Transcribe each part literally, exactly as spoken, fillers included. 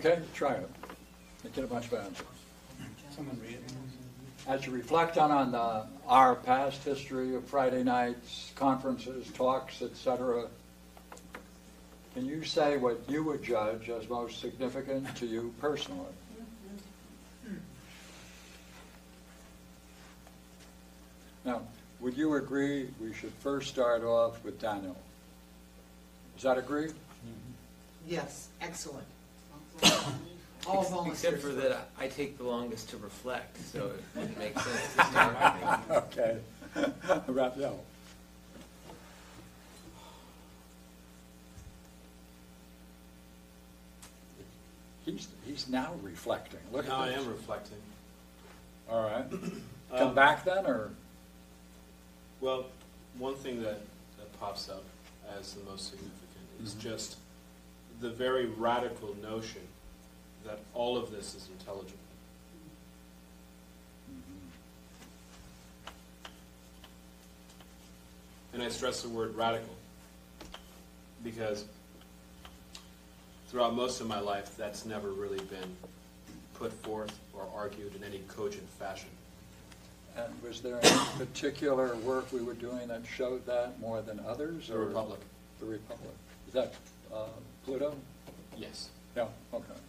Okay, try it. You get a bunch of answers. Someone read it. As you reflect on, on the, our past history of Friday nights, conferences, talks, et cetera, can you say what you would judge as most significant to you personally? Now, would you agree we should first start off with Daniel? Does that agree? Yes, excellent. All volunteers. Except for that I take the longest to reflect, so it wouldn't make sense to start with me. Okay. Raphael. He's, he's now reflecting. Look Now at I this. am reflecting. All right. Come Um, back then, or? Well, one thing that, that pops up as the most significant is Mhm. just the very radical notion that all of this is intelligible. And I stress the word radical because throughout most of my life, that's never really been put forth or argued in any cogent fashion. And was there any particular work we were doing that showed that more than others? The or Republic. The Republic. Is that uh, Pluto? Yes. Yeah, okay. okay.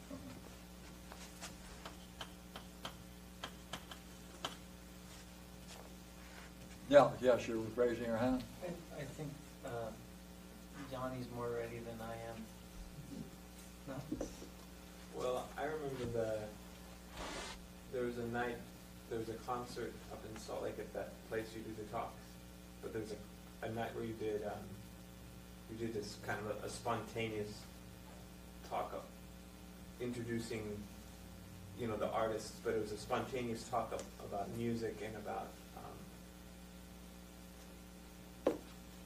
Yeah, yes, you were raising your hand. I, I think uh, Johnny's more ready than I am. No? Well, I remember the, there was a night, there was a concert up in Salt Lake at that place you do the talks. But there's a, a night where you did, um, you did this kind of a, a spontaneous talk up, introducing, you know, the artists, but it was a spontaneous talk up about music and about, um,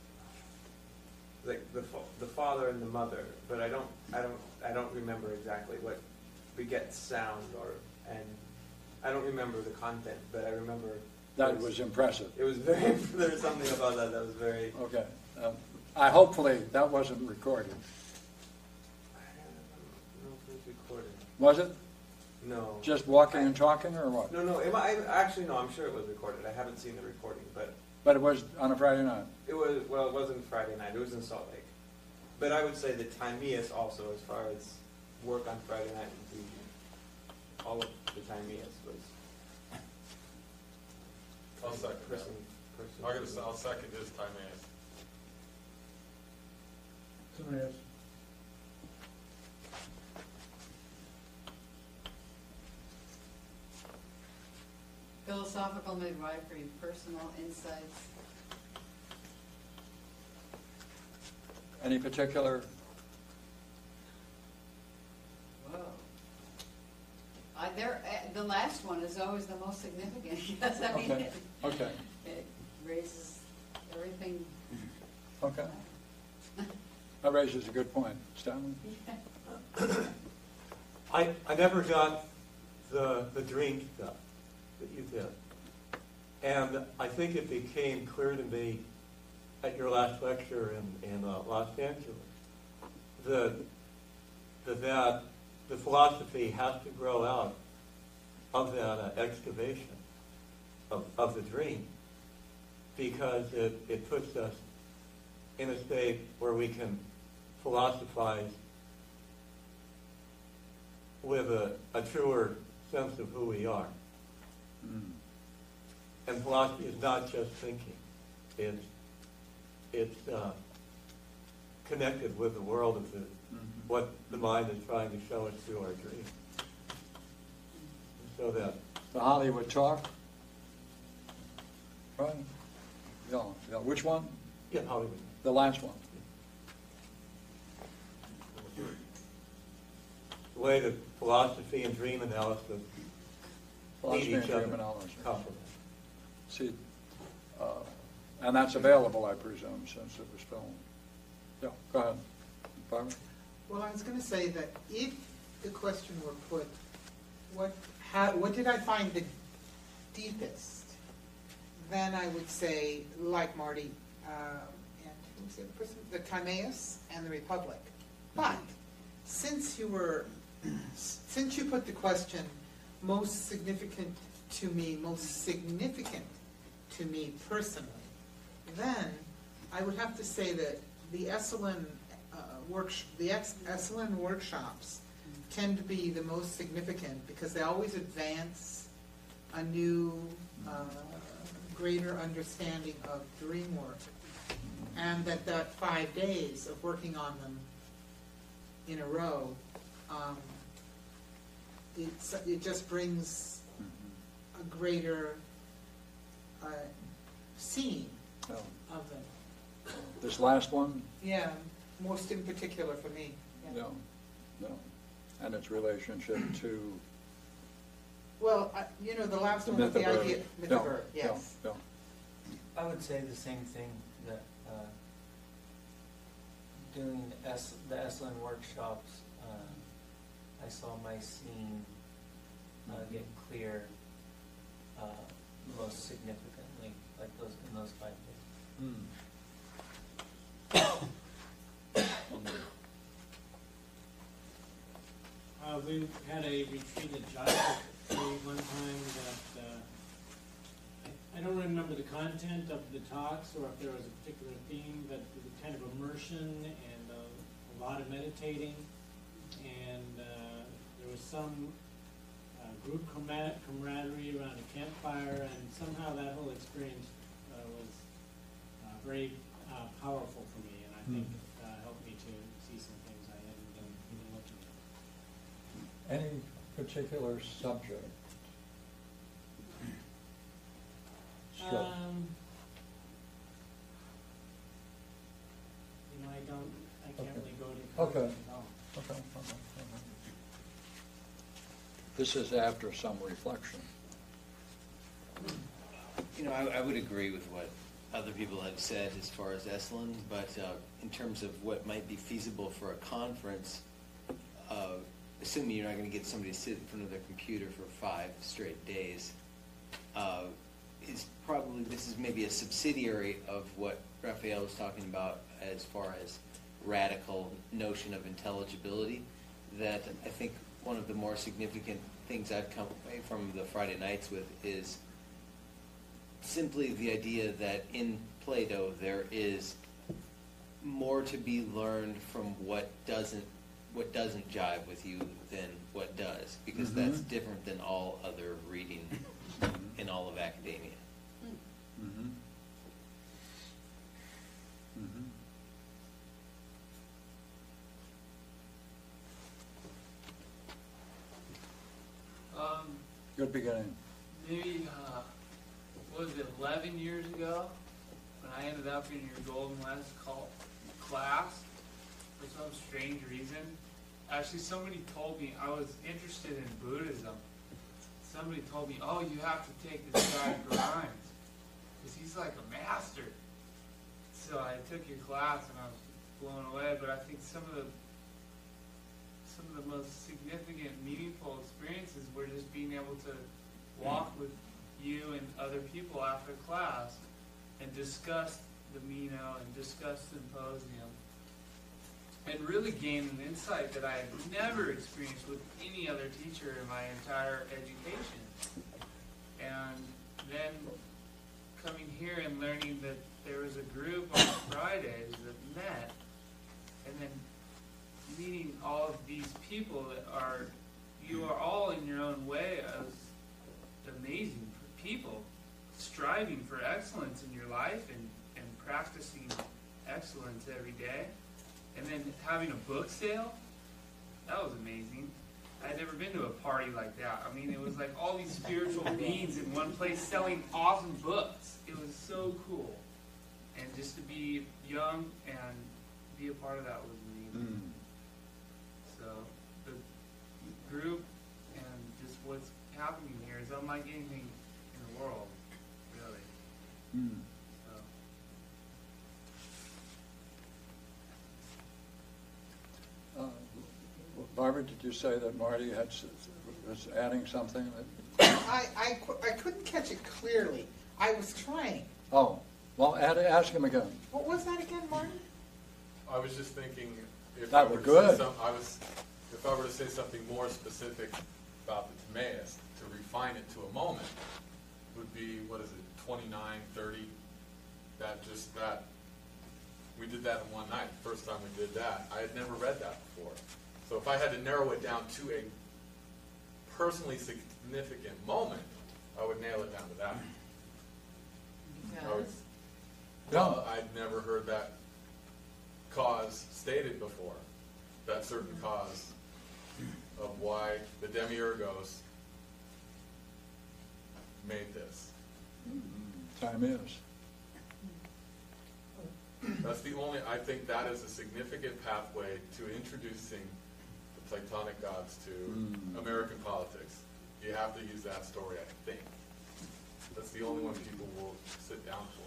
like the fa- the father and the mother, but I don't I don't I don't remember exactly what begets sound or and I don't remember the content, but I remember That it was impressive. it was very there was something about that that was very Okay. Um, I hopefully that wasn't recorded. I don't know if it was recorded. Was it? No. Just walking and talking, or what? No, no. It, I, actually, no. I'm sure it was recorded. I haven't seen the recording, but But it was on a Friday night. it was well. It wasn't Friday night. It was in Salt Lake. But I would say that Timaeus also, as far as work on Friday night, would be all of the Timaeus was. I'll second that. person. person I'll, get a, I'll second his time ass. Somebody else. Philosophical midwifery, personal insights. Any particular? Whoa. I, there, uh, the last one is always the most significant because I mean, Okay. it, Okay. it raises everything. Okay. That raises a good point. Stanley? I, I never got the, the dream stuff that you did. And I think it became clear to me at your last lecture in, in uh, Los Angeles that, that that the philosophy has to grow out of that uh, excavation of, of the dream, because it, it puts us in a state where we can philosophize with a, a truer sense of who we are. Mm. And philosophy is not just thinking. It's, it's uh, connected with the world of the, Mhm. what the mind is trying to show us through our dream. So that, The Hollywood talk? Right? Yeah, yeah. Which one? yeah, Hollywood. The last one. The way that philosophy and dream analysis Philosophy need and each Dream other, Analysis. complement. See, uh, and that's available, I presume, since it was filmed. Yeah, go ahead. Barbara? Well, I was going to say that if the question were put, what, how, what did I find the deepest? Then I would say, like Marty, uh, and who was the other person? The Timaeus and the Republic. But since you were since you put the question, most significant to me, most significant to me personally, then I would have to say that the Esalen uh, work, the Ex- Esalen workshops tend to be the most significant because they always advance a new, uh, greater understanding of dream work. And that that five days of working on them in a row, um, it's, it just brings a greater uh, seeing Oh, of them. This last one? Yeah, most in particular for me. Yeah. No, no. And its relationship to Well, I- you know, the last the one with the myth of idea, Earth. myth No, of Earth, no, yes. no. I would say the same thing, that uh, doing Es- the Esalen workshops, uh, I saw my scene uh, get clear uh, most significantly, like those, in those five days. Hmm. Uh, we had a retreat at Joshua one time that, uh, I, I don't remember the content of the talks or if there was a particular theme, but it was kind of immersion and uh, a lot of meditating. And, uh, there was some, uh, group camar- camaraderie around a campfire, and somehow that whole experience, uh, was, uh, very, uh, powerful for me, and I think, uh, helped me to see some things I hadn't done, even looking at. Any particular subject? Struck- Um, you know, I don't, I can't Okay. really go to. Okay. content at all. Okay, okay, okay. This is after some reflection. You know, I, I would agree with what other people have said as far as Esalen, but uh, in terms of what might be feasible for a conference, uh, assuming you're not going to get somebody to sit in front of their computer for five straight days, uh, is probably, this is maybe a subsidiary of what Raphael was talking about as far as radical notion of intelligibility, that I think one of the more significant things I've come away from the Friday nights with is simply the idea that in Plato there is more to be learned from what doesn't what doesn't jive with you than what does, because Mhm. that's different than all other reading in all of academia. Mm-hmm. Mm-hmm. Um, Good beginning. maybe, uh, what was it, eleven years ago, when I ended up in your Golden West call, class, for some strange reason. Actually, somebody told me, I was interested in Buddhism. Somebody told me, oh, you have to take this guy Grimes, because he's like a master. So I took your class and I was blown away, but I think some of the some of the most significant, meaningful experiences were just being able to walk with you and other people after class and discuss the Mino and discuss symposium and really gain an insight that I had never experienced with any other teacher in my entire education. And then coming here and learning that there was a group on Fridays that met, and then meeting all of these people that are, you are all in your own way as amazing people, striving for excellence in your life and, and practicing excellence every day. And then having a book sale, that was amazing. I had never been to a party like that. I mean, it was like all these spiritual beings in one place selling awesome books. It was so cool. And just to be young and be a part of that was amazing. Mm. So the group and just what's happening here is unlike anything in the world, really. Mm. So. Uh, Barbara, did you say that Marty had, s- was adding something? that- I, I, cou- I couldn't catch it clearly. I was trying. Oh, well, add, ask him again. What was that again, Martin? I was just thinking if That I were were to good. say some, I was if I were to say something more specific about the Timaeus, to refine it to a moment, would be, what is it, twenty-nine, thirty? That just, that, we did that in one night, the first time we did that. I had never read that before. So if I had to narrow it down to a personally significant moment, I would nail it down to that. I would- Because, Well, I'd never heard that cause stated before, that certain cause of why the Demiurgos made this. Time is. That's the only, I think that is a significant pathway to introducing the Platonic gods to Mm. American politics. You have to use that story, I think. That's the only one people will sit down for.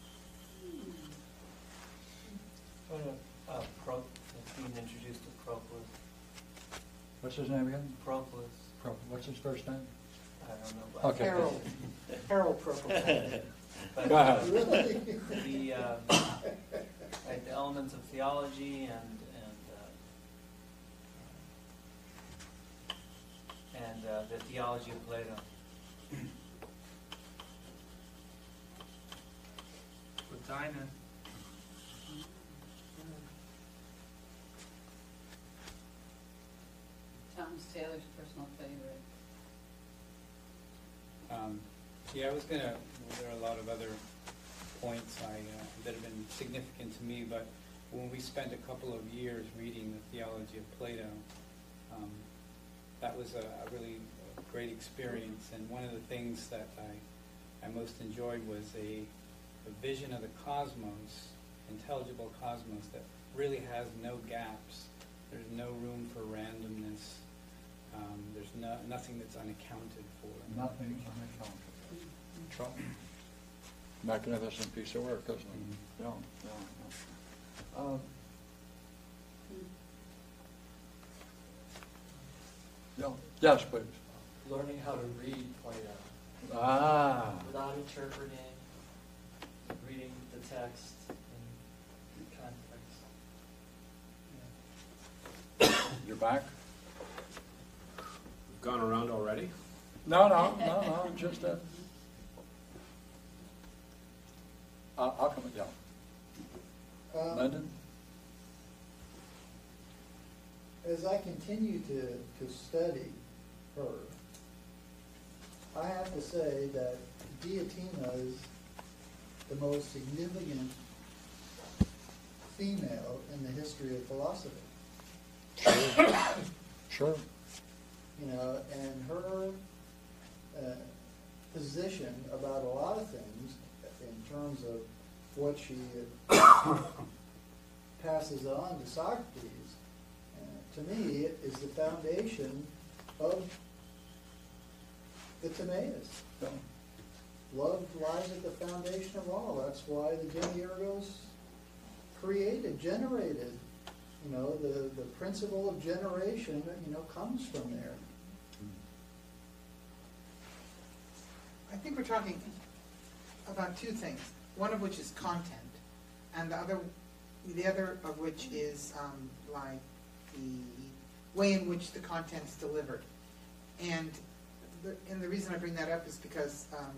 What a, uh, Pro, being introduced to Proclus. What's his name again? Proclus, Pro- What's his first name? I don't know. but- Okay. Harold, Harold Procol. but, Go ahead. The, uh, like the elements of theology and, and, uh, and uh, the theology of Plato. Plotinus. Thomas Taylor's personal favorite. Um, Yeah, I was gonna, well, there are a lot of other points I, uh, that have been significant to me, but when we spent a couple of years reading the theology of Plato, um, that was a, a really great experience, and one of the things that I, I most enjoyed was a, a vision of the cosmos, intelligible cosmos, that really has no gaps. There's no room for randomness. Um, there's no, nothing that's unaccounted for. Nothing unaccountable. Try. Magnificent piece of work, isn't it? Yeah, yeah, yeah. Um, yeah. Yes, please. Learning how to read Plato Ah. without interpreting, reading the text in context. You're back? We've gone around already? No, no, no, no, just that. Uh, I'll come, yeah. Um, Lyndon? As I continue to, to study her, I have to say that Diotima is the most significant female in the history of philosophy. Sure. Sure. You know, and her uh, position about a lot of things in terms of what she passes on to Socrates, uh, to me, is the foundation of the Timaeus. Yeah. Love lies at the foundation of all. That's why the Demiurgos created, generated. You know, the, the principle of generation, you know, comes from there. I think we're talking about two things, one of which is content, and the other, the other of which is um, like the way in which the content's delivered. And the, and the reason I bring that up is because um,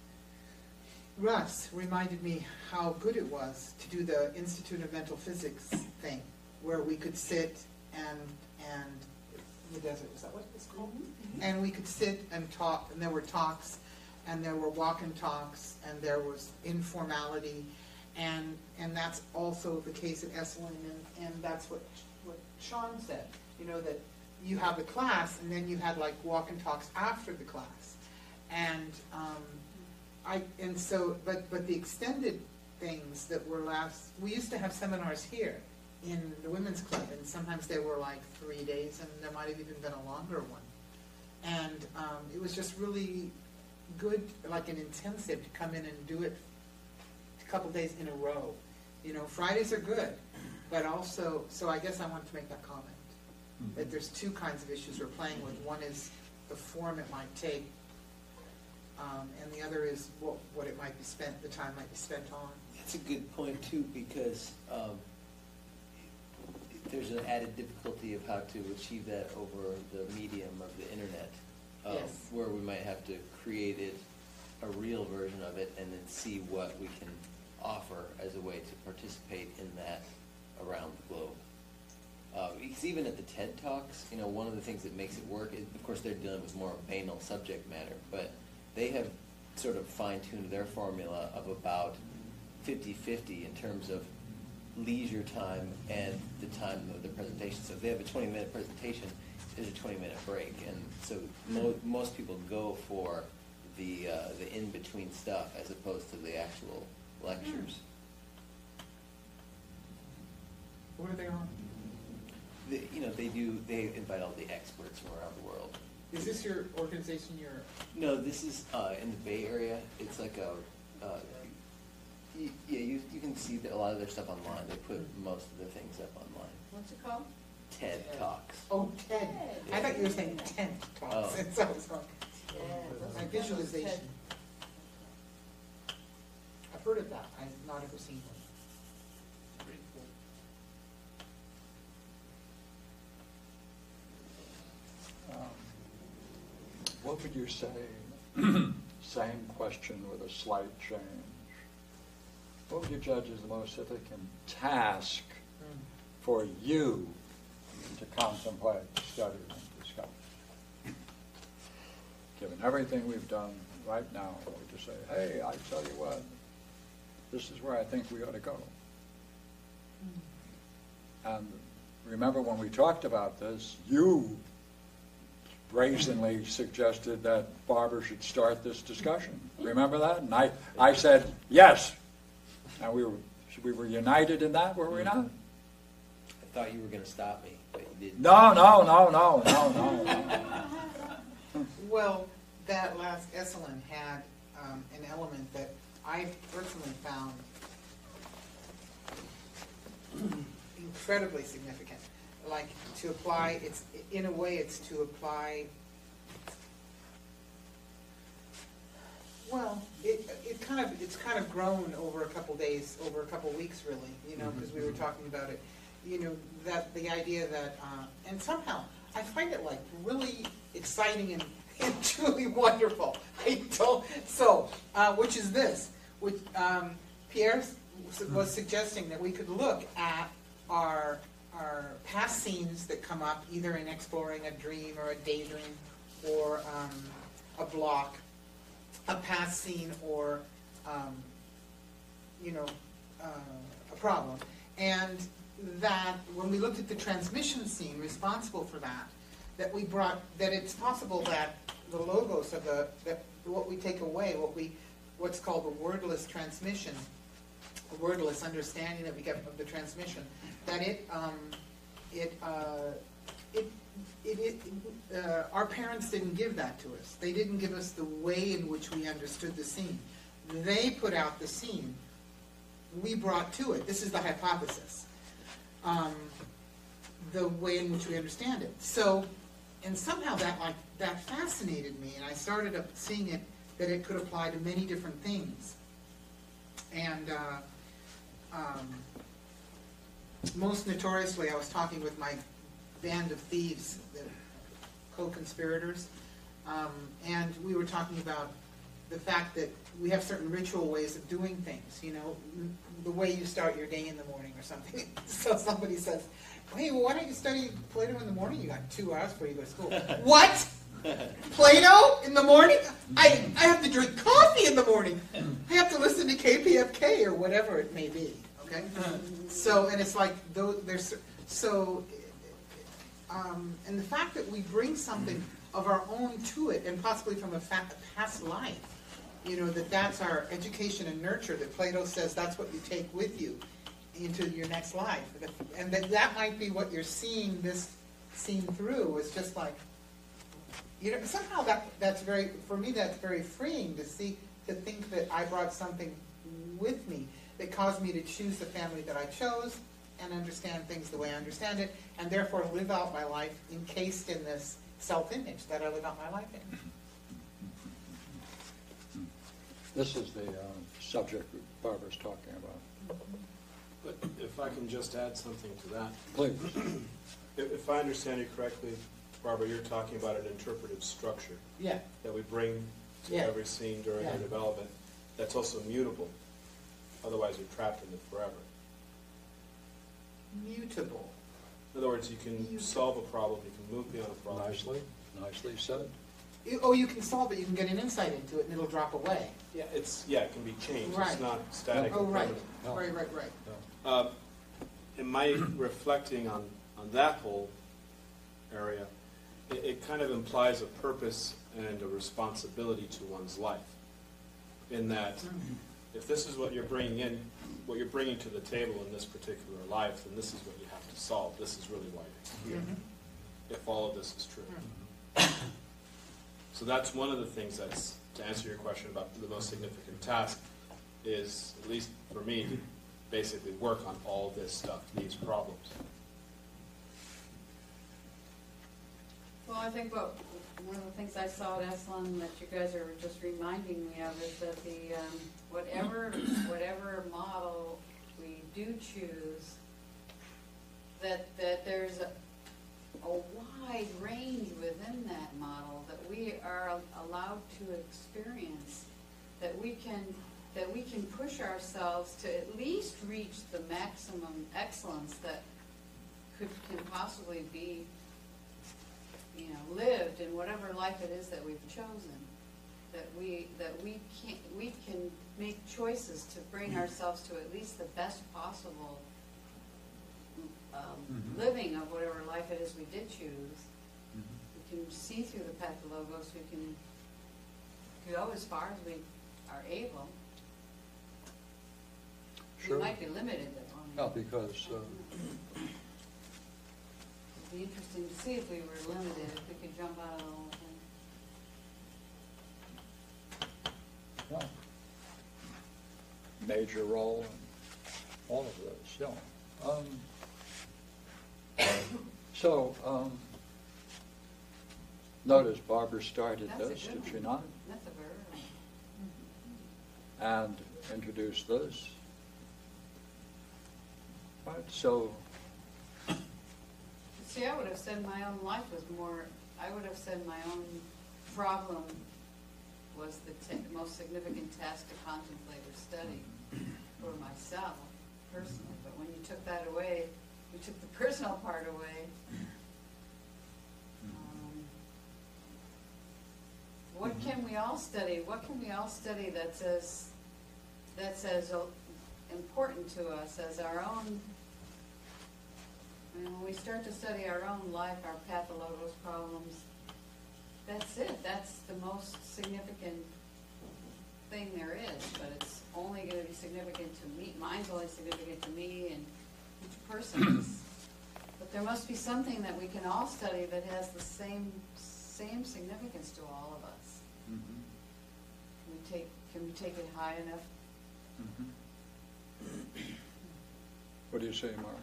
Russ reminded me how good it was to do the Institute of Mental Physics thing, where we could sit and, and, in the desert, is that what it's called? And we could sit and talk, and there were talks, and there were walk and talks, and there was informality, and and that's also the case at Esalen, and, and that's what what Sean said, you know, that you have the class, and then you had like walk and talks after the class, and um, I and so, but but the extended things that were last, we used to have seminars here in the women's club, and sometimes they were like three days, and there might have even been a longer one, and um, it was just really good, like an intensive, to come in and do it a couple days in a row. You know, Fridays are good, but also, so I guess I wanted to make that comment, Mm-hmm. that there's two kinds of issues we're playing with. One is the form it might take, um, and the other is what, what it might be spent, the time might be spent on. That's a good point too, because um, there's an added difficulty of how to achieve that over the medium of the internet. uh, Yes. Where we might have to create it, a real version of it, and then see what we can offer as a way to participate in that around the globe. Uh, because even at the TED Talks, you know, one of the things that makes it work is, of course, they're dealing with more banal subject matter, but they have sort of fine-tuned their formula of about fifty-fifty in terms of leisure time and the time of the presentation. So if they have a twenty-minute presentation, there's a twenty-minute break, and so mo- most people go for the uh, the in-between stuff as opposed to the actual lectures. What are they on? The, you know, they do. They invite all the experts from around the world. Is this your organization, your? No, this is uh, in the Bay Area. It's like a. Uh, y- yeah, you you can see that a lot of their stuff online. They put most of their things up online. What's it called? TED Talks. Oh, TED. I thought you were saying tent talks. Oh. And so I was going, Yeah, those my are- those visualization. TED. I've heard of that. I've not ever seen one. Pretty cool. Um, What would you say, same question with a slight change? What would you judge as the most significant task for you to contemplate, study, and discuss? Given everything we've done right now, we just say, hey, I tell you what, this is where I think we ought to go. And remember when we talked about this, you brazenly suggested that Barbara should start this discussion. Remember that? And I, I said, yes. And we were, we were united in that, were we not? I thought you were going to stop me, but you didn't. No, no, no, no, no, no, no. Well, that last Esalen had um, an element that I personally found incredibly significant. Like to apply, it's in a way, it's to apply. Well, it it kind of it's kind of grown over a couple days, over a couple weeks, really. You know, because we were talking about it. You know, that the idea that, uh, and somehow I find it like really exciting and, and truly wonderful. I don't. So, uh, which is this? Which um, Pierre was suggesting that we could look at our our past scenes that come up either in exploring a dream or a daydream or um, a block, a past scene or um, you know uh, a problem, and that when we looked at the transmission scene responsible for that, that we brought that it's possible that the logos of the that what we take away, what we what's called the wordless transmission, the wordless understanding that we get of the transmission, that it um, it uh, it it, it uh, our parents didn't give that to us. They didn't give us the way in which we understood the scene. They put out the scene. We brought to it. This is the hypothesis. Um, the way in which we understand it. So, and somehow that like that fascinated me, and I started up seeing it that it could apply to many different things. And uh, um, most notoriously, I was talking with my band of thieves, the co-conspirators, um, and we were talking about the fact that we have certain ritual ways of doing things, you know, the way you start your day in the morning or something. So somebody says, hey, well, why don't you study Plato in the morning? You got two hours before you go to school. What? Plato in the morning? I, I have to drink coffee in the morning. I have to listen to K P F K or whatever it may be, okay? So, and it's like, those, there's, so, um, and the fact that we bring something of our own to it, and possibly from a, fa- a past life, you know, that that's our education and nurture, that Plato says that's what you take with you into your next life. And that that might be what you're seeing this scene through, is just like, you know, somehow that that's very, for me, that's very freeing to see, to think that I brought something with me that caused me to choose the family that I chose and understand things the way I understand it, and therefore live out my life encased in this self-image that I live out my life in. This is the uh, subject that Barbara's talking about. But if I can just add something to that. Please. If, if I understand you correctly, Barbara, you're talking about an interpretive structure Yeah, that we bring to Yeah. every scene during Yeah. our development that's also mutable. Otherwise, you're trapped in it forever. mutable. In other words, you can Mutable. solve a problem, you can move beyond a problem. Nicely, nicely said. You- Oh, you can solve it, you can get an insight into it, and it'll drop away. Yeah, it's, yeah, it can be changed. Right. It's not static. Oh, and right, permanent. No. right, right, right. Uh, In my reflecting on, on that whole area, it, it kind of implies a purpose and a responsibility to one's life. In that, if this is what you're bringing in, what you're bringing to the table in this particular life, then this is what you have to solve. This is really why you're here, if all of this is true. So that's one of the things that's, to answer your question about the most significant task, is, at least for me, to basically work on all this stuff, these problems. Well, I think what, one of the things I saw at Esalen that you guys are just reminding me of is that the, um, whatever, whatever model we do choose, that, that there's a, a wide range within that model that we are allowed to experience, that we can, that we can push ourselves to at least reach the maximum excellence that could, can possibly be, you know, lived in whatever life it is that we've chosen. That we, that we can, we can make choices to bring ourselves to at least the best possible um, Mhm. living of whatever life it is we did choose. Mhm. We can see through the path of Logos. We can go as far as we are able. Sure. We might be limited though. Yeah, because uh, It'd be interesting to see if we were limited, if we could jump out of the whole thing. yeah, major role in all of this, yeah. Um, so, um, notice Barbara started That's a this, good did she one. not? That's a very, And introduced this. Right, so, see, I would have said my own life was more, I would have said my own problem was the ta- most significant task to contemplate or study for myself personally. But when you took that away, you took the personal part away. Um, What can we all study? What can we all study that's as, that's as uh, important to us as our own? I mean, when we start to study our own life, our pathologos problems, that's it. That's the most significant thing there is. But it's only going to be significant to me. Mine's only significant to me and each person's. But there must be something that we can all study that has the same same significance to all of us. mhm, Can we take Can we take it high enough? mhm. What do you say, Mark?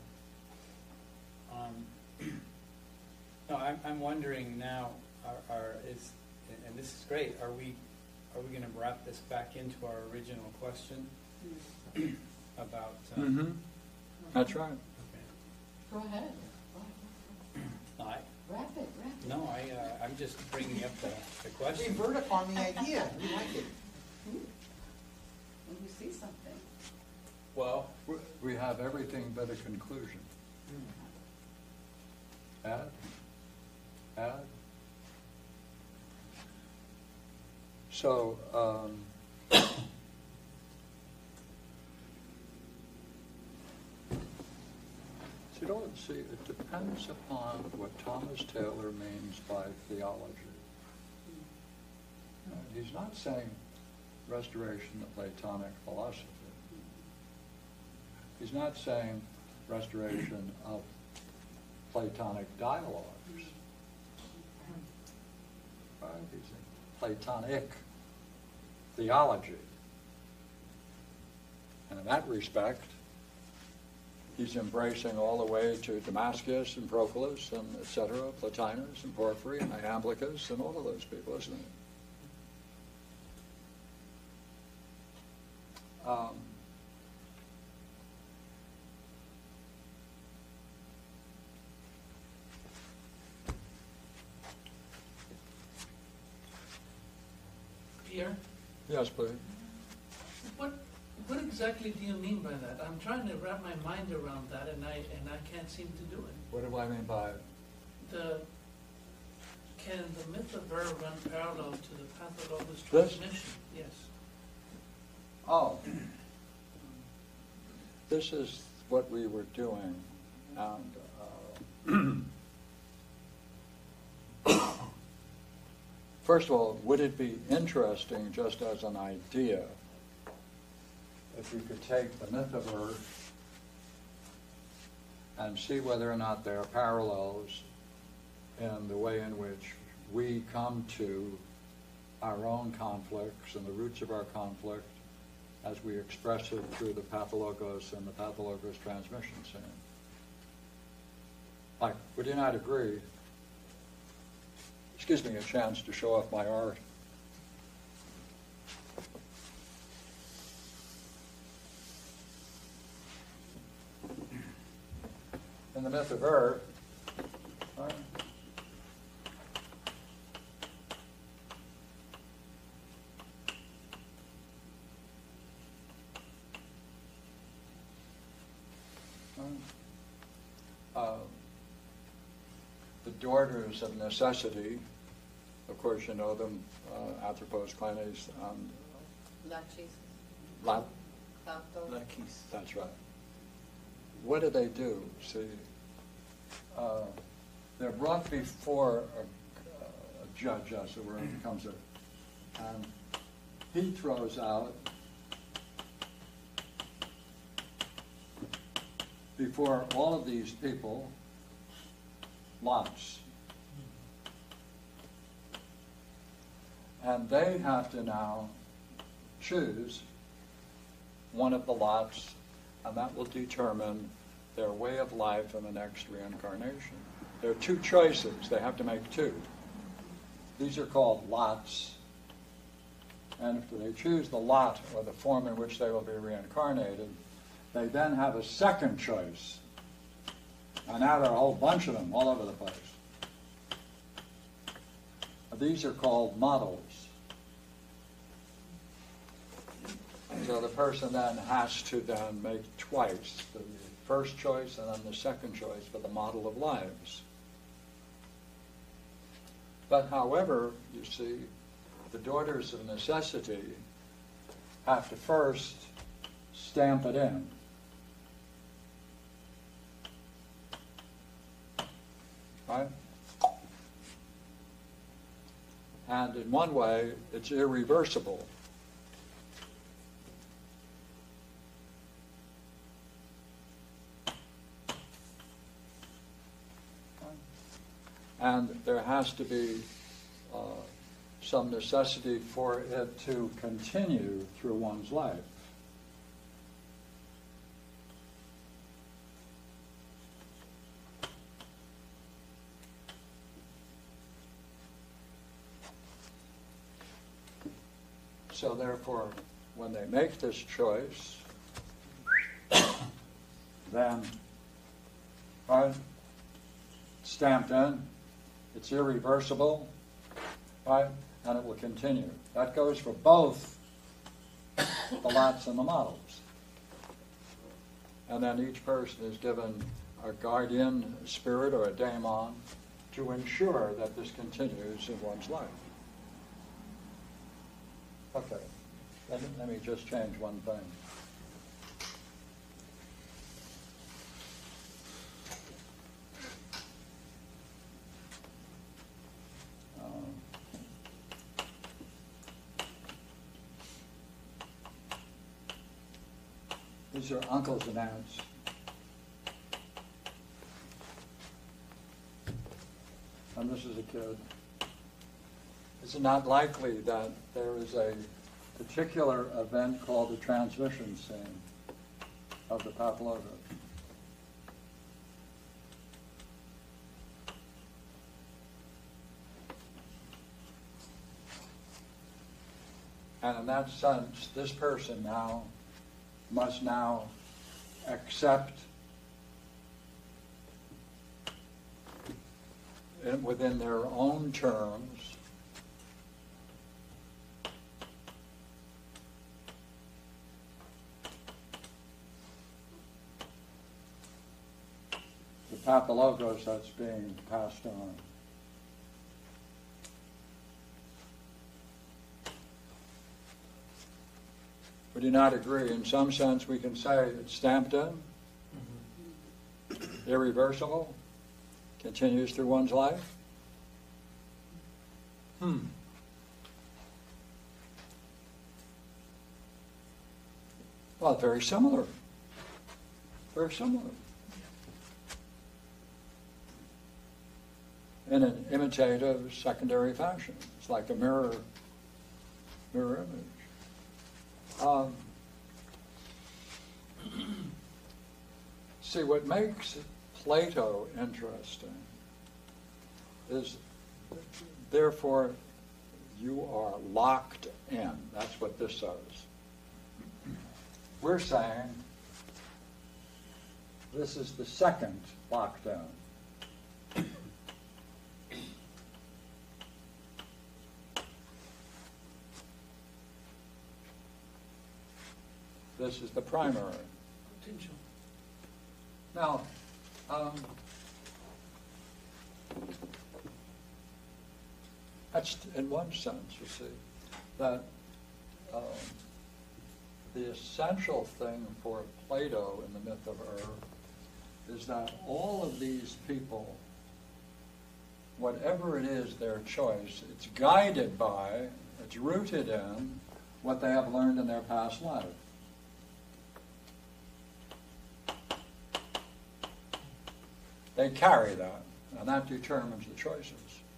Um, No, I'm, I'm wondering now, are, are, is, and this is great, are we, are we gonna wrap this back into our original question about, uh, Mm-hmm. That's right. okay. Go ahead. No, I, Wrap it, wrap it. no, I, uh, I'm just bringing up the, the question. Revert upon the idea, we like it. When you see something. Well, we- we have everything but a conclusion. Add? Add? So, um, see, don't see, it depends upon what Thomas Taylor means by theology. Uh, He's not saying restoration of Platonic philosophy. He's not saying restoration of Platonic dialogues. Right? He's saying Platonic theology. And in that respect, he's embracing all the way to Damascus and Proclus and et cetera, Plotinus and Porphyry and Iamblichus and all of those people, isn't it? Um, Pierre, Yes, please. what, what exactly do you mean by that? I'm trying to wrap my mind around that, and I, and I can't seem to do it. What do I mean by it? The, can the myth of Ver run parallel to the pathologous This? transmission? Yes. Oh. This is what we were doing, and uh, first of all, would it be interesting, just as an idea, if we could take the myth of Earth and see whether or not there are parallels in the way in which we come to our own conflicts and the roots of our conflict as we express it through the pathologos and the pathologos transmission scene. Like, would you not agree? This gives me a chance to show off my art. In the myth of Earth, right? Uh, the daughters of necessity, of course you know them, uh, Atropos, Cleines, and Lachis. La- Lachis. That's right. What do they do? See, uh, they're brought before a, a judge, as it were, and becomes a, and he throws out before all of these people lots. And they have to now choose one of the lots, and that will determine their way of life in the next reincarnation. There are two choices. They have to make two. These are called lots. And if they choose the lot or the form in which they will be reincarnated, they then have a second choice. And now there are a whole bunch of them all over the place. These are called models. So the person then has to then make twice, the first choice and then the second choice for the model of lives. But however, you see, the daughters of necessity have to first stamp it in. Right? And in one way, it's irreversible. And there has to be uh, some necessity for it to continue through one's life. So therefore, when they make this choice, then, right, stamped in, it's irreversible, right, and it will continue. That goes for both the lots and the models. And then each person is given a guardian spirit or a daemon to ensure that this continues in one's life. Okay, let me, let me just change one thing. Um, these are uncles and aunts. And this is a kid. Is it not likely that there is a particular event called the transmission scene of the pathologia? And in that sense, this person now must now accept in, within their own terms pathologos that's being passed on. Would you not agree? In some sense, we can say it's stamped in, irreversible, continues through one's life. Hmm. Well, very similar. Very similar. In an imitative secondary fashion. It's like a mirror, mirror image. Um, see, what makes Plato interesting is, therefore, you are locked in. That's what this says. We're saying this is the second lockdown. This is the primary. Potential. Now, um, that's in one sense, you see, that um, the essential thing for Plato in the myth of Ur is that all of these people, whatever it is their choice, it's guided by, it's rooted in what they have learned in their past life. They carry that, and that determines the choices.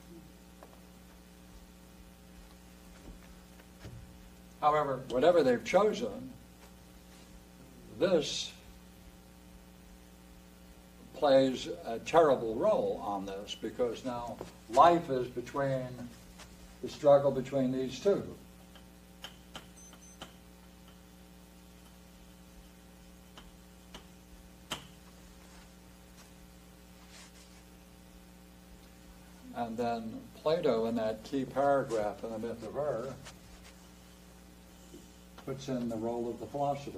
However, whatever they've chosen, this plays a terrible role on this, because now life is between the struggle between these two. And then Plato, in that key paragraph in the myth of Ur, puts in the role of the philosopher.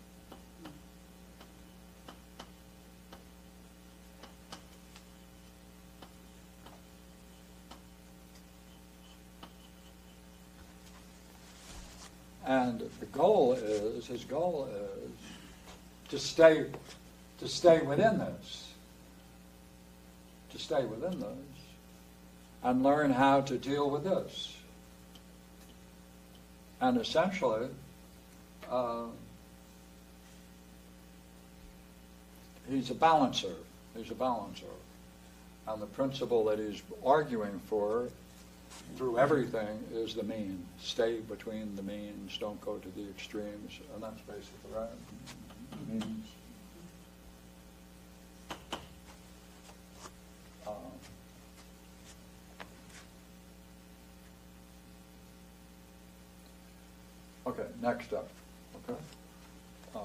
And the goal is, his goal is to stay, to stay within this, to stay within this, and learn how to deal with this. And essentially, uh, he's a balancer. He's a balancer. And the principle that he's arguing for through everything is the mean. Stay between the means, don't go to the extremes, and that's basically right. Means. Uh, okay, next up. Okay. Um,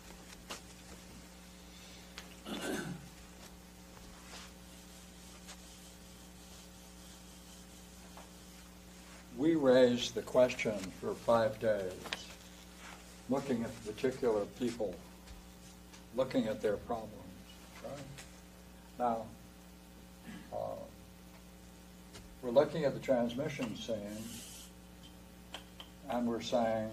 we raised the question for five days, looking at particular people, looking at their problems. Right? Now, uh, we're looking at the transmission scene, and we're saying,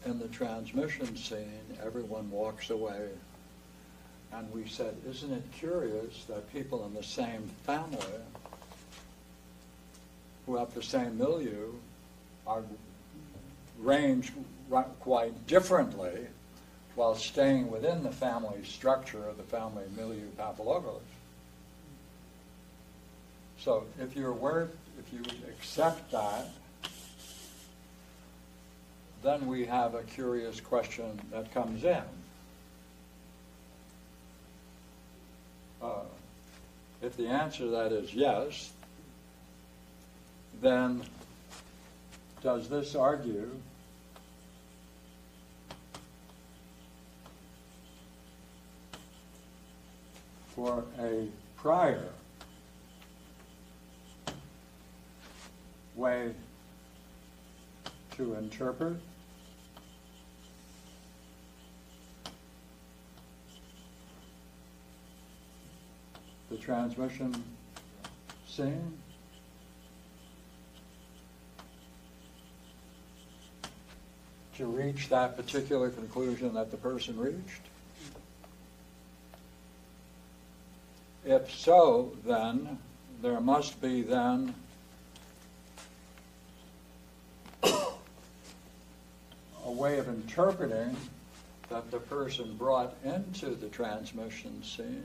in the transmission scene, everyone walks away. And we said, isn't it curious that people in the same family who have the same milieu are ranged ri- quite differently while staying within the family structure of the family milieu pathologos. So if you're aware, if you accept that, then we have a curious question that comes in. Uh, if the answer to that is yes, then does this argue for a prior way to interpret the transmission scene? To reach that particular conclusion that the person reached? If so, then there must be then a way of interpreting that the person brought into the transmission scene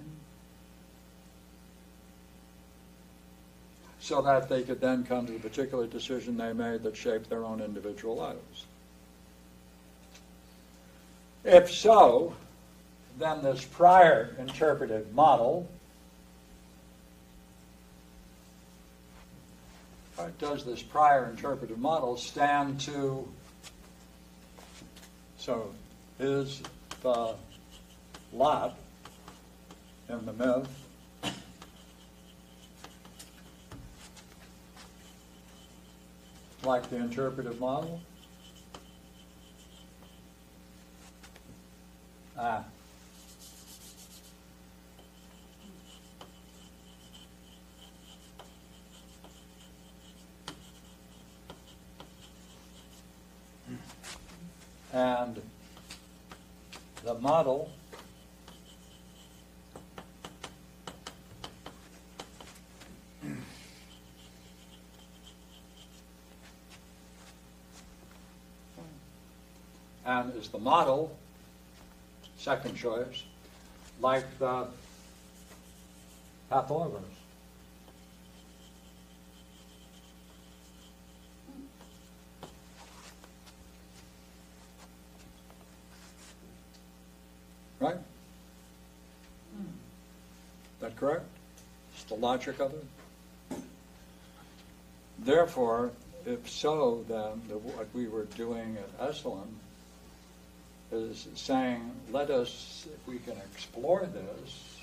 so that they could then come to the particular decision they made that shaped their own individual lives. If so, then this prior interpretive model, uh, does this prior interpretive model stand to, so is the lot in the myth like the interpretive model? Ah. And the model and is the model, second choice, like the pathologos. Right? Is that correct? It's the logic of it. Therefore, if so, then the, what we were doing at Esalen is saying, let us, if we can explore this,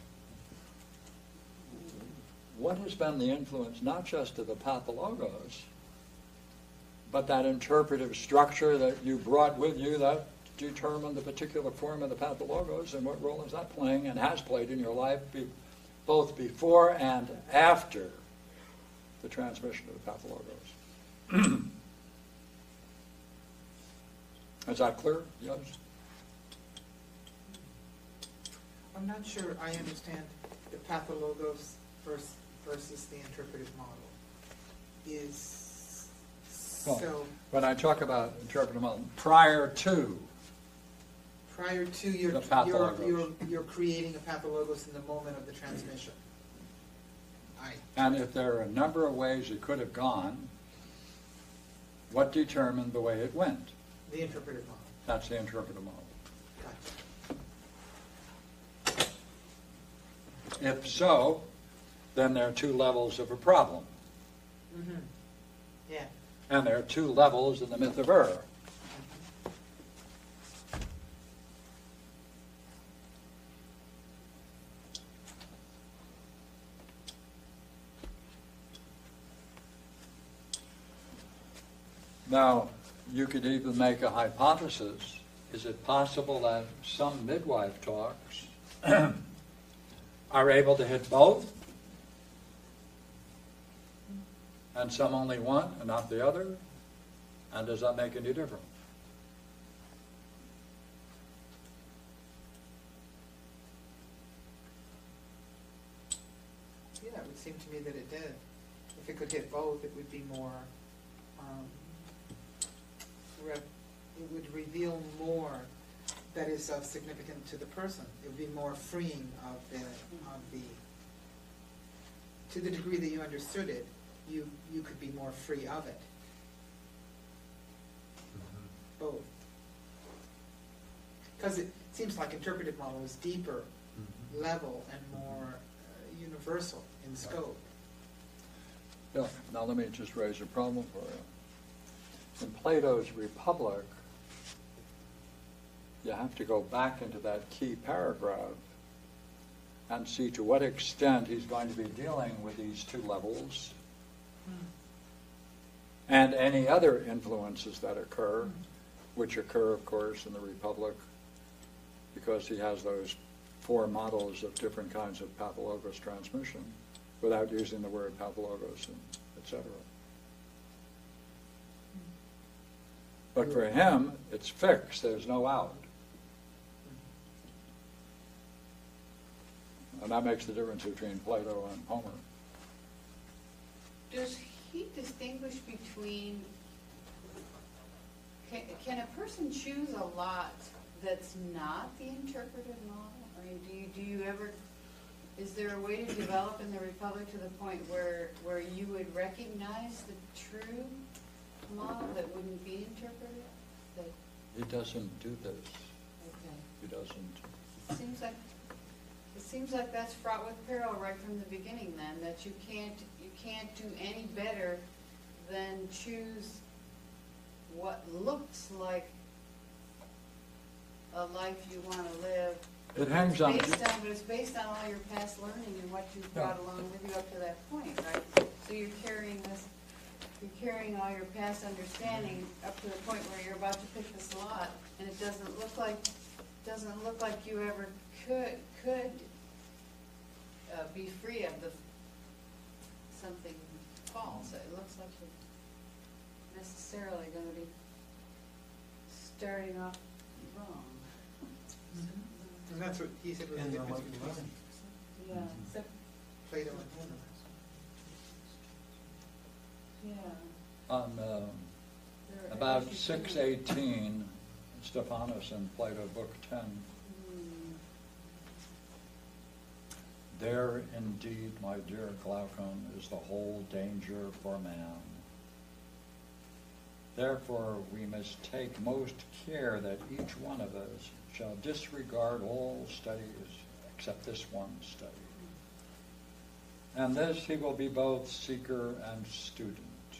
what has been the influence not just of the pathologos, but that interpretive structure that you brought with you that determined the particular form of the pathologos, and what role is that playing and has played in your life, be, both before and after the transmission of the pathologos. Is that clear? Yes? I'm not sure I understand the pathologos versus, versus the interpretive model. Is Well, so when I talk about interpretive model, prior to prior to your the you're, pathologos. you're you're creating a pathologos in the moment of the transmission. I And if there are a number of ways it could have gone, what determined the way it went? the interpretive model. That's the interpretive model. Gotcha. If so, then there are two levels of a problem. Mm-hmm. Yeah. And there are two levels in the myth of error. Now, you could even make a hypothesis. Is it possible that some midwife talks are able to hit both? And some only one and not the other? And does that make any difference? would seem to me that it did. If it could hit both, it would be more, um, rep, it would reveal more that is of significance to the person. It would be more freeing of the, of the, to the degree that you understood it, you, you could be more free of it. Both. Because it seems like interpretive model is deeper level and more uh, universal in scope. Yeah, now let me just raise a problem for you. In Plato's Republic, you have to go back into that key paragraph and see to what extent he's going to be dealing with these two levels Hmm. and any other influences that occur, which occur, of course, in the Republic, because he has those four models of different kinds of papillogos transmission without using the word papillogos, and et cetera. But for him, it's fixed. There's no out. And that makes the difference between Plato and Homer. Does he distinguish between, can, can a person choose a lot that's not the interpretive model? I mean, do you, do you ever, is there a way to develop in the Republic to the point where, where you would recognize the true model that wouldn't be interpreted? That, He doesn't do this. okay. He doesn't. Seems like, it seems like that's fraught with peril right from the beginning then, that you can't, you can't do any better than choose what looks like a life you want to live. It hangs on. Based on, but it's based on all your past learning and what you've brought Yeah. along with you up to that point, right? So you're carrying this, you're carrying all your past understanding up to the point where you're about to pick this lot, and it doesn't look like, doesn't look like you ever could, could uh, be free of the, something false. It looks like you're necessarily gonna be starting off wrong. And that's what he said was the And then difference what you between learn. Yeah, except, Plato and Homer. yeah. On uh, there are about issues six too. eighteen, Stephanus in Plato, Book ten, Hmm. there indeed, my dear Glaucon, is the whole danger for man. Therefore, we must take most care that each one of us shall disregard all studies except this one study. And this he will be both seeker and student.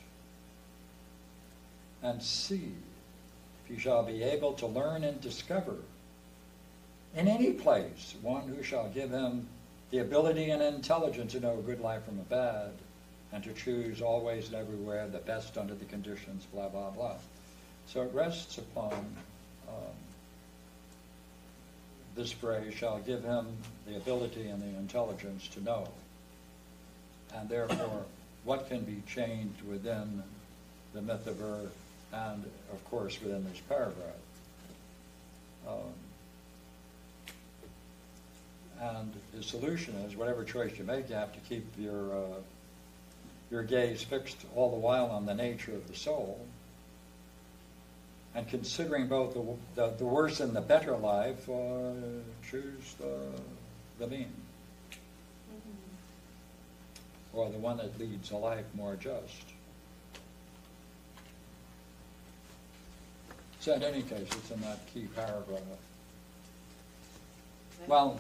And see if he shall be able to learn and discover in any place one who shall give him the ability and intelligence to know a good life from a bad, and to choose always and everywhere the best under the conditions, blah, blah, blah. So it rests upon um, this phrase, shall give him the ability and the intelligence to know. And therefore, what can be changed within the myth of Earth and, of course, within this paragraph. Um, and the solution is, whatever choice you make, you have to keep your, uh, your gaze fixed all the while on the nature of the soul, and considering both the, the, the worse and the better life, uh, choose the, the mean. Or the one that leads a life more just. So in any case, it's in that key paragraph. Well,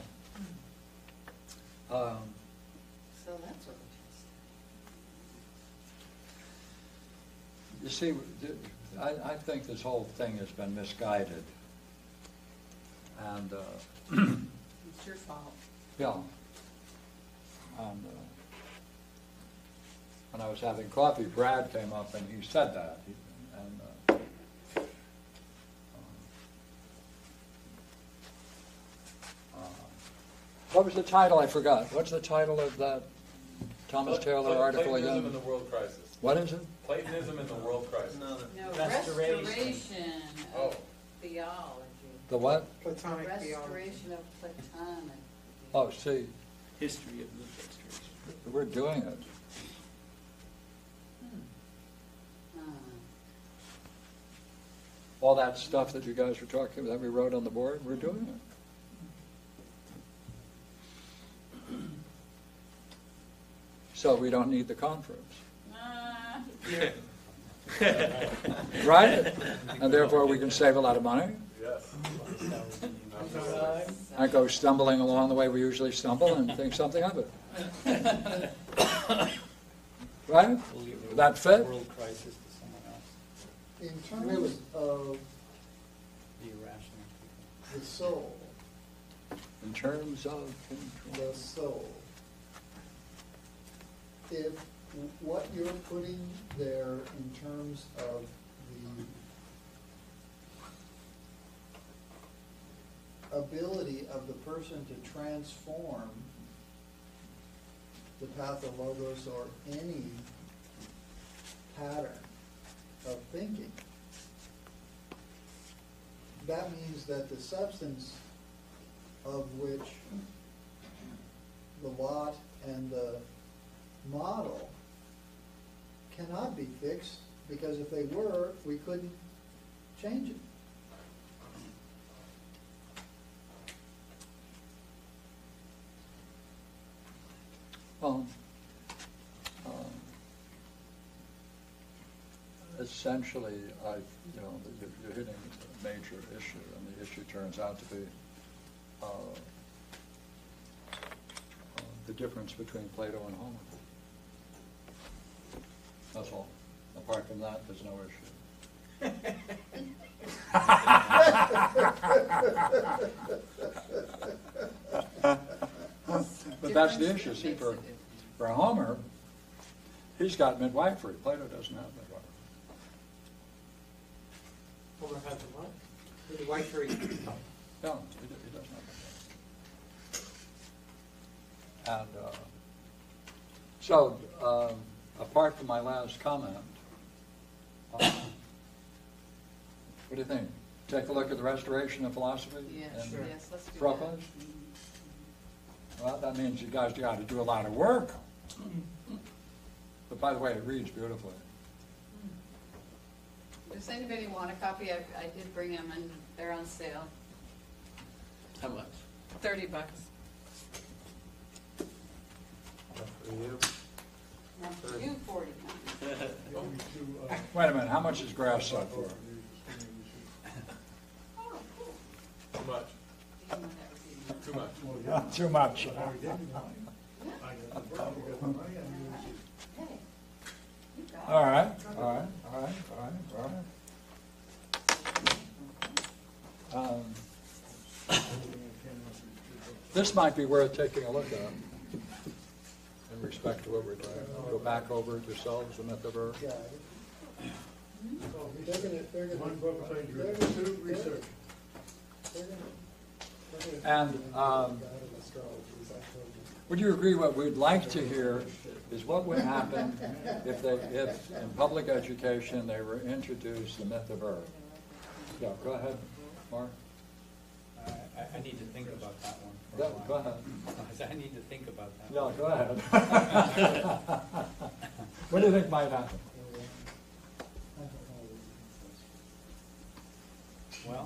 um, So that's what you see, th- I, I think this whole thing has been misguided. And, uh, It's your fault. yeah. And, uh, when I was having coffee, Brad came up and he said that. He, and, uh, uh, what was the title? I forgot. What's the title of that Thomas Taylor article Platonism again? in the World Crisis. What is it? Platonism in the World Crisis. No, the No, restoration. restoration Oh. of theology. The what? Platonic theology. Restoration of Platonic. Oh, see, History of the restoration. the we're doing it. Uh, All that stuff that you guys were talking about, that we wrote on the board, we're doing it. So we don't need the conference. uh, Right? And therefore we can save a lot of money Yes. and go stumbling along the way we usually stumble and think something of it. Right? We'll leave the Would that fit? World crisis to someone else, In terms of the irrational people. the soul, In terms of control. the soul, if what you're putting there in terms of the ability of the person to transform the path of logos or any pattern of thinking, that means that the substance of which the lot and the model cannot be fixed, because if they were, we couldn't change it. Well, um, essentially, I, you know, you're- you're hitting a major issue, and the issue turns out to be uh, uh, the difference between Plato and Homer. That's all. Apart from that, there's no issue. But that's the issue. See, for, for Homer, he's got midwifery. Plato doesn't have midwifery. Homer has a what? Midwifery. No, he do- he doesn't have midwifery. And uh, so, um, apart from my last comment, uh, what do you think? Take a look at the restoration of philosophy? Yes, and sure. Yes, let's do Propos? Well, that means you guys got to do a lot of work. But by the way, it reads beautifully. Does anybody want a copy? I, I did bring them and they're on sale. How much? Thirty bucks. For you. No, for you, forty. Wait a minute, how much is grass sod for? Oh, cool. Too much. You know that was easy. Too much. Not too much. Hey, you got it. All right, all right, all right, all right, all right. Um, This might be worth taking a look at in respect to what we're doing. Go back over it yourselves, the myth of Earth. Yeah. They're gonna, they're gonna, they're gonna do research. They're gonna, they're gonna- And um, would you agree what we'd like to hear is what would happen if they, if in public education they were introduced the myth of Earth? Yeah, go ahead, Mark. I, I- I need to think about that one. for a Yeah, while. go ahead. I said, I need to think about that. Yeah, one. go ahead. What do you think might happen? Well,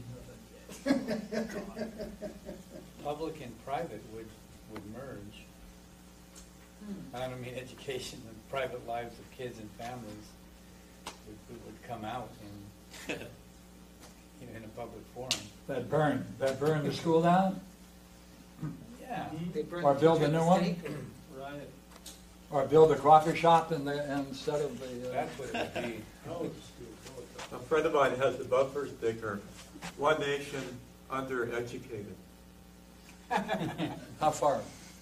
public and private would, would merge. I don't mean education, the private lives of kids and families would, would come out in, you know, in a public forum. That burn, that burn the school down? Yeah. They burn Or the build a chicken new one? steak. Right. Or build a coffee shop in the, instead of the, uh, That's what it would be. A friend of mine has the bumper sticker, "One nation, undereducated." how far?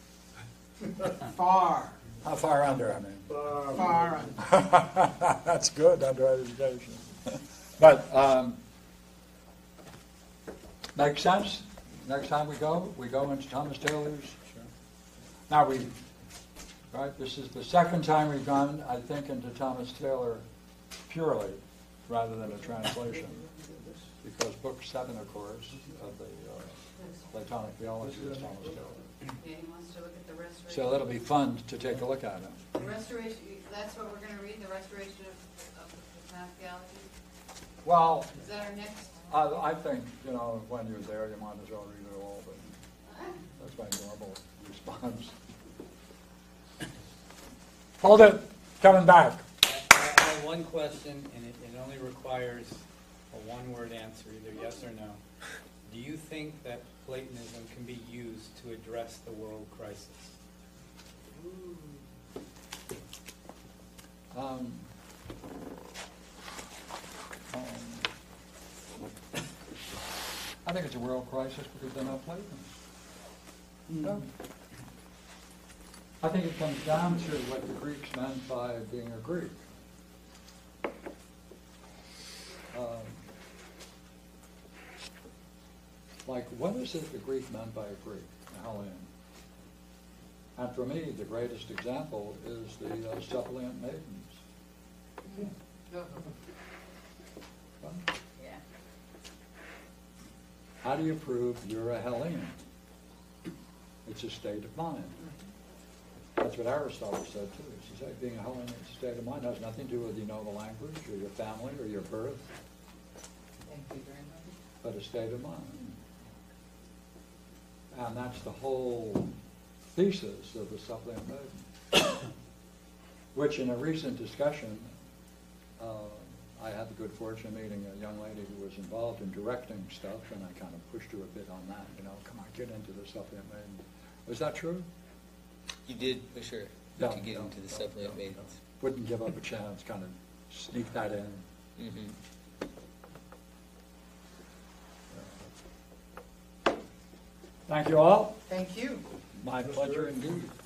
Far, How far under, I mean? far. That's good, under education. But, um, makes sense? Next time we go, we go into Thomas Taylor's. Now, we, right, this is the second time we've gone, I think, into Thomas Taylor purely, rather than a translation. Because book seven, of course, of the uh, Platonic theology is Thomas Taylor. Yeah, he wants to look at the restoration. So it'll be fun to take a look at it. The restoration, that's what we're gonna read, the restoration of, of the Platonic theology? Well, Is that our next? I, I think, you know, when you're there, you might as well read it all, but that's my normal response. Hold it, coming back. I I have one question, and it, it only requires a one-word answer, either yes or no. Do you think that Platonism can be used to address the world crisis? Um, um, I think it's a world crisis because they're not Platonists. No. I think it comes down to what the Greeks meant by being a Greek. Um, like, what is it the Greek meant by a Greek, a Hellean? And for me, the greatest example is the uh, suppliant maidens. Well, Yeah. how do you prove you're a Hellean? It's a state of mind. That's what Aristotle said too. He said being a Hellean is a state of mind. It has nothing to do with you know the language or your family or your birth, Thank you very much. but a state of mind. And that's the whole thesis of the suppliant maiden, which in a recent discussion, uh, I had the good fortune of meeting a young lady who was involved in directing stuff, and I kind of pushed her a bit on that, you know, come on, get into the suppliant maiden. Was that true? You did, for sure, Yeah, to get yeah, into the yeah, supplement yeah, maidens. yeah. Wouldn't give up a chance, kind of sneak that in. Mm-hmm. Thank you all. Thank you. My pleasure indeed.